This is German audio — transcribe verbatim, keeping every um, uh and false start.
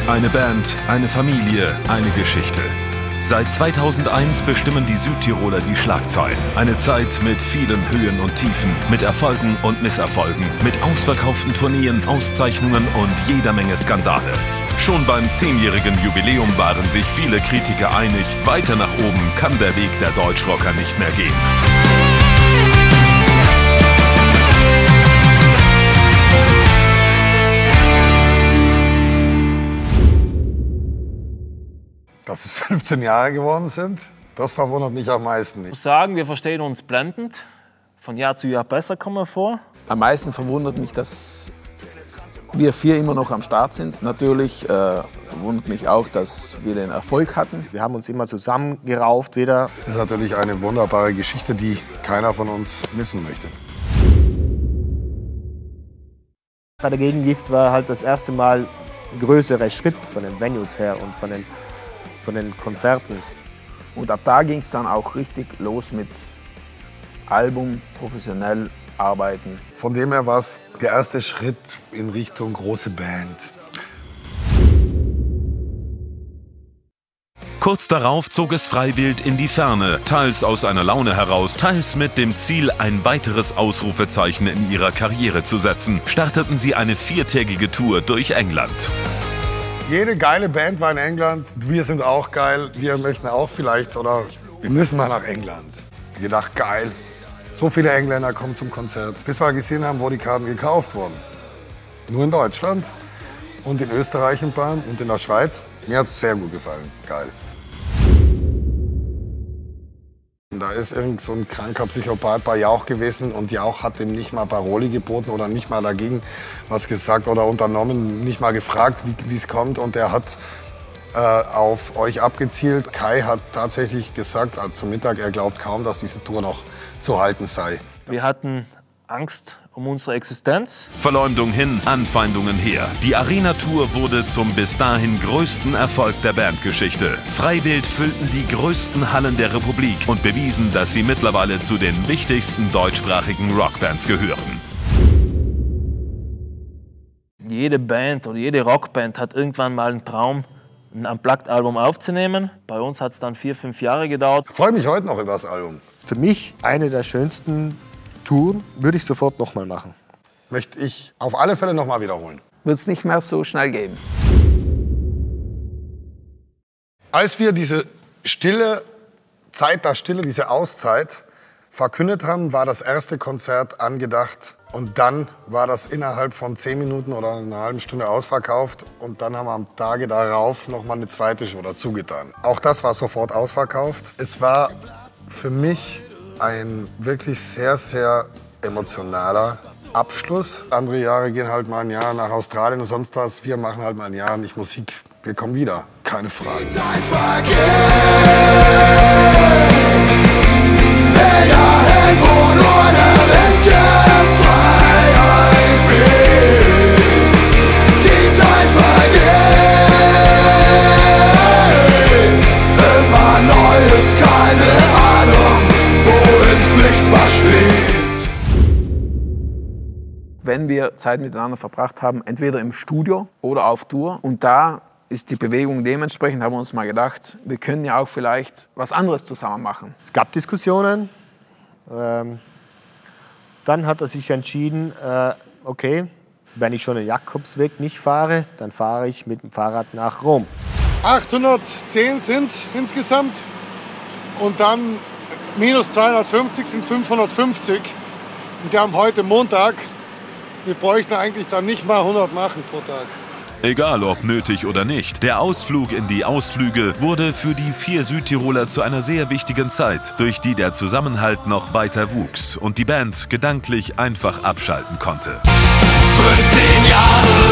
Eine Band, eine Familie, eine Geschichte. Seit zweitausendeins bestimmen die Südtiroler die Schlagzeilen. Eine Zeit mit vielen Höhen und Tiefen, mit Erfolgen und Misserfolgen, mit ausverkauften Tourneen, Auszeichnungen und jeder Menge Skandale. Schon beim zehnjährigen Jubiläum waren sich viele Kritiker einig, weiter nach oben kann der Weg der Deutschrocker nicht mehr gehen. Dass es fünfzehn Jahre geworden sind, das verwundert mich am meisten. Ich muss sagen, wir verstehen uns blendend. Von Jahr zu Jahr besser kommen wir vor. Am meisten verwundert mich, dass wir vier immer noch am Start sind. Natürlich äh, verwundert mich auch, dass wir den Erfolg hatten. Wir haben uns immer zusammengerauft wieder. Das ist natürlich eine wunderbare Geschichte, die keiner von uns missen möchte. Bei der Gegengift war halt das erste Mal ein größerer Schritt von den Venues her und von den, von den Konzerten. Und ab da ging es dann auch richtig los mit Album, professionell arbeiten. Von dem her war es der erste Schritt in Richtung große Band. Kurz darauf zog es Freiwild in die Ferne, teils aus einer Laune heraus, teils mit dem Ziel, ein weiteres Ausrufezeichen in ihrer Karriere zu setzen, starteten sie eine viertägige Tour durch England. Jede geile Band war in England, wir sind auch geil, wir möchten auch vielleicht, oder wir müssen mal nach England. Ich gedacht, geil, so viele Engländer kommen zum Konzert. Bis wir gesehen haben, wo die Karten gekauft wurden. Nur in Deutschland und in Österreich ein paar und in der Schweiz. Mir hat es sehr gut gefallen, geil. Und da ist irgend so ein kranker Psychopath bei Jauch gewesen und Jauch hat ihm nicht mal Paroli geboten oder nicht mal dagegen was gesagt oder unternommen, nicht mal gefragt, wie es kommt. Und er hat äh, auf euch abgezielt. Kai hat tatsächlich gesagt, also zum Mittag, er glaubt kaum, dass diese Tour noch zu halten sei. Wir hatten Angst um unsere Existenz. Verleumdung hin, Anfeindungen her. Die Arena-Tour wurde zum bis dahin größten Erfolg der Bandgeschichte. Freiwild füllten die größten Hallen der Republik und bewiesen, dass sie mittlerweile zu den wichtigsten deutschsprachigen Rockbands gehören. Jede Band oder jede Rockband hat irgendwann mal einen Traum, ein Unplugged-Album aufzunehmen. Bei uns hat es dann vier, fünf Jahre gedauert. Ich freue mich heute noch über das Album. Für mich eine der schönsten Touren, würde ich sofort noch mal machen. Möchte ich auf alle Fälle noch mal wiederholen. Wird es nicht mehr so schnell geben. Als wir diese stille Zeit der Stille, diese Auszeit verkündet haben, war das erste Konzert angedacht. Und dann war das innerhalb von zehn Minuten oder einer halben Stunde ausverkauft. Und dann haben wir am Tage darauf noch mal eine zweite Show dazugetan. Auch das war sofort ausverkauft. Es war für mich ein wirklich sehr, sehr emotionaler Abschluss. Andere Jahre gehen halt mal ein Jahr nach Australien und sonst was. Wir machen halt mal ein Jahr nicht Musik. Wir kommen wieder, keine Frage. Wenn wir Zeit miteinander verbracht haben, entweder im Studio oder auf Tour, und da ist die Bewegung dementsprechend, haben wir uns mal gedacht, wir können ja auch vielleicht was anderes zusammen machen. Es gab Diskussionen. Ähm, dann hat er sich entschieden, äh, okay, wenn ich schon den Jakobsweg nicht fahre, dann fahre ich mit dem Fahrrad nach Rom. achthundertzehn sind es insgesamt und dann minus zweihundertfünfzig sind fünfhundertfünfzig. Und wir haben heute Montag. Wir bräuchten eigentlich dann nicht mal hundert machen pro Tag. Egal ob nötig oder nicht, der Ausflug in die Ausflüge wurde für die vier Südtiroler zu einer sehr wichtigen Zeit, durch die der Zusammenhalt noch weiter wuchs und die Band gedanklich einfach abschalten konnte. fünfzehn Jahre